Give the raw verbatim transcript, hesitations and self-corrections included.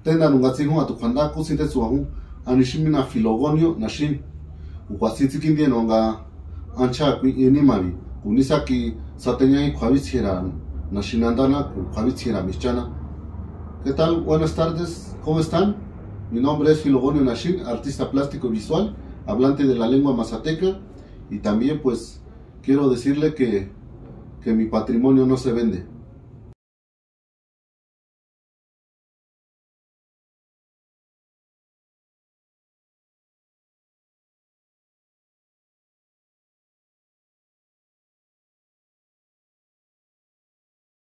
Tendan un gatsihun a tu kandaku sinte suahu anishimina filogonio nashin. Ukwasitsi no nga ancha inimari. Unisaki sateñai kwavitsira nashinandana kwavitsira michana. ¿Qué tal? Buenas tardes, ¿cómo están? Mi nombre es Filogonio Nashin, artista plástico visual, hablante de la lengua mazateca, y también pues quiero decirle que, que mi patrimonio no se vende.